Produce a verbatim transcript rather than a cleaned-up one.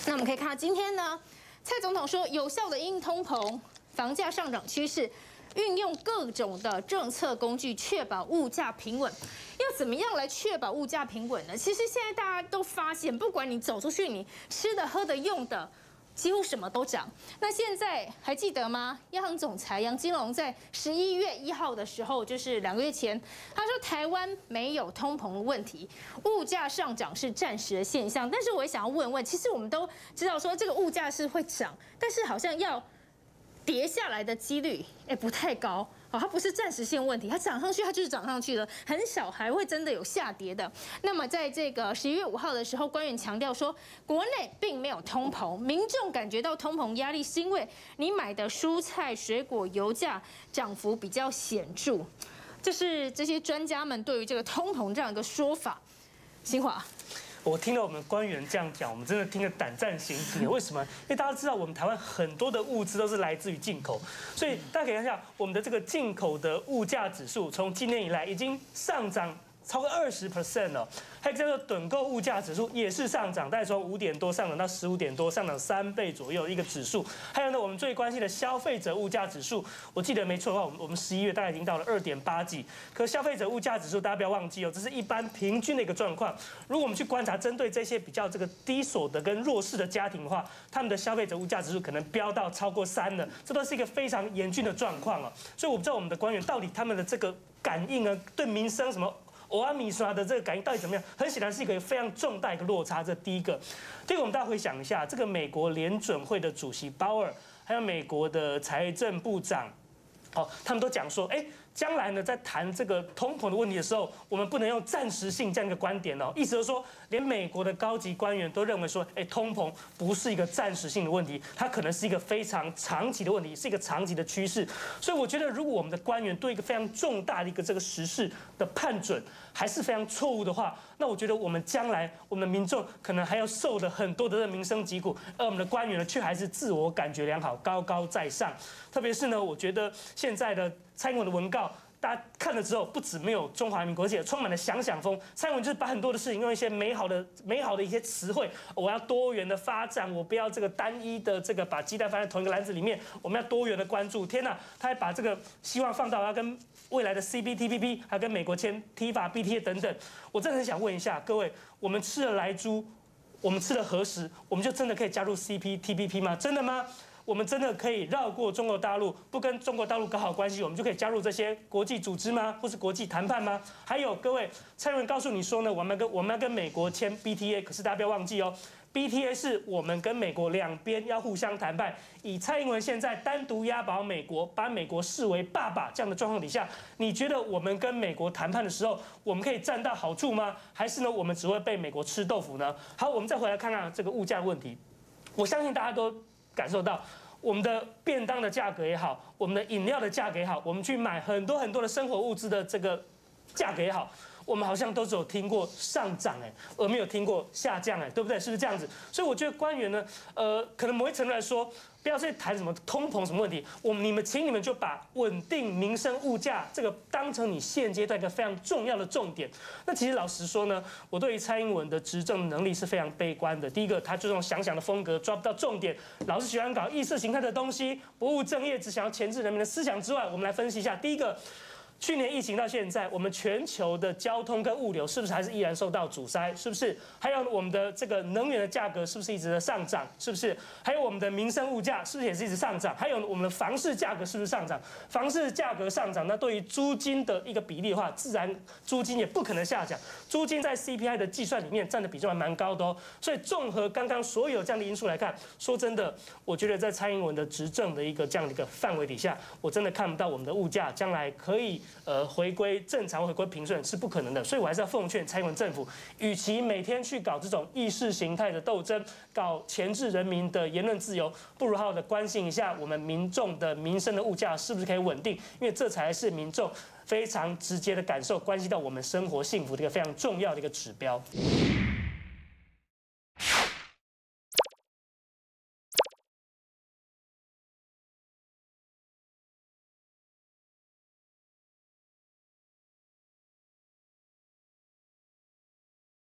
那我们可以看到今天呢，蔡总统说有效的应通膨、房价上涨趋势，运用各种的政策工具，确保物价平稳。要怎么样来确保物价平稳呢？其实现在大家都发现，不管你走出去，你吃的、喝的、用的。 几乎什么都涨。那现在还记得吗？央行总裁杨金龙在十一月一号的时候，就是两个月前，他说台湾没有通膨的问题，物价上涨是暂时的现象。但是我也想要问问，其实我们都知道说这个物价是会涨，但是好像要跌下来的几率，哎，不太高。 好，它不是暂时性问题，它涨上去，它就是涨上去了，很少还会真的有下跌的。那么在这个十一月五号的时候，官员强调说，国内并没有通膨，民众感觉到通膨压力是因为你买的蔬菜、水果、油价涨幅比较显著。这是这些专家们对于这个通膨这样一个说法。新华。 我听到我们官员这样讲，我们真的听得胆战心惊。为什么？因为大家知道，我们台湾很多的物资都是来自于进口，所以大家可以看一下我们的这个进口的物价指数，从今年以来已经上涨超过二十 percent 了。还有一个叫做趸购物价指数也是上涨，大概从五点多上涨到十五点多，上涨三倍左右一个指数。还有呢，我们最关心的消费者物价指数，我记得没错的话，我们我们十一月大概已经到了二点八几。可消费者物价指数大家不要忘记哦，这是一般平均的一个状况。如果我们去观察针对这些比较这个低所得跟弱势的家庭的话，他们的消费者物价指数可能飙到超过三了，这都是一个非常严峻的状况哦。所以我不知道我们的官员到底他们的这个感应呢，对民生什么？ 欧阿米刷的这个感应到底怎么样？很显然是一个非常重大一个落差。这第一个，第二个我们大家回想一下，这个美国联准会的主席鲍尔，还有美国的财政部长，哦，他们都讲说，哎。 将来呢，在谈这个通膨的问题的时候，我们不能用暂时性这样一个观点哦。意思就是说，连美国的高级官员都认为说，哎，通膨不是一个暂时性的问题，它可能是一个非常长期的问题，是一个长期的趋势。所以我觉得，如果我们的官员对一个非常重大的一个这个时事的判准还是非常错误的话，那我觉得我们将来我们的民众可能还要受的很多的这民生疾苦，而我们的官员呢，却还是自我感觉良好，高高在上。特别是呢，我觉得现在的蔡英文的文告。 大家看了之后，不止没有中华民国，而且充满了想想风。蔡英文就是把很多的事情用一些美好的、美好的一些词汇，我要多元的发展，我不要这个单一的这个把鸡蛋放在同一个篮子里面，我们要多元的关注。天哪，他还把这个希望放到要跟未来的 C P T P P， 还跟美国签 T I F A B T A 等等。我真的很想问一下各位，我们吃了莱猪，我们吃了核食，我们就真的可以加入 C P T P P 吗？真的吗？ 我们真的可以绕过中国大陆，不跟中国大陆搞好关系，我们就可以加入这些国际组织吗？或是国际谈判吗？还有各位，蔡英文告诉你说呢，我们要跟我们要跟美国签 B T A， 可是大家不要忘记哦 ，B T A 是我们跟美国两边要互相谈判。以蔡英文现在单独押宝美国，把美国视为爸爸这样的状况底下，你觉得我们跟美国谈判的时候，我们可以占到好处吗？还是呢，我们只会被美国吃豆腐呢？好，我们再回来看看这个物价问题，我相信大家都。 感受到我们的便当的价格也好，我们的饮料的价格也好，我们去买很多很多的生活物资的这个价格也好，我们好像都只有听过上涨哎，而没有听过下降哎，对不对？是不是这样子？所以我觉得官员呢，呃，可能某一程度来说，不要再谈什么通膨什么问题，我们你们请你们就把稳定民生物价这个当成你现阶段一个非常重要的重点。那其实老实说呢，我对于蔡英文的执政能力是非常悲观的。第一个，他就这种想想的风格抓不到重点，老是喜欢搞意识形态的东西，不务正业，只想要钳制人民的思想之外，我们来分析一下。第一个。 去年疫情到现在，我们全球的交通跟物流是不是还是依然受到阻塞？是不是？还有我们的这个能源的价格是不是一直在上涨？是不是？还有我们的民生物价是不是也是一直上涨？还有我们的房市价格是不是上涨？房市价格上涨，那对于租金的一个比例的话，自然租金也不可能下降。租金在 C P I 的计算里面占的比重还蛮高的哦。所以综合刚刚所有这样的因素来看，说真的，我觉得在蔡英文的执政的一个这样的一个范围底下，我真的看不到我们的物价将来可以。 呃，回归正常、回归平顺是不可能的，所以我还是要奉劝蔡英文政府，与其每天去搞这种意识形态的斗争，搞钳制人民的言论自由，不如好好的关心一下我们民众的民生的物价是不是可以稳定，因为这才是民众非常直接的感受，关系到我们生活幸福的一个非常重要的一个指标。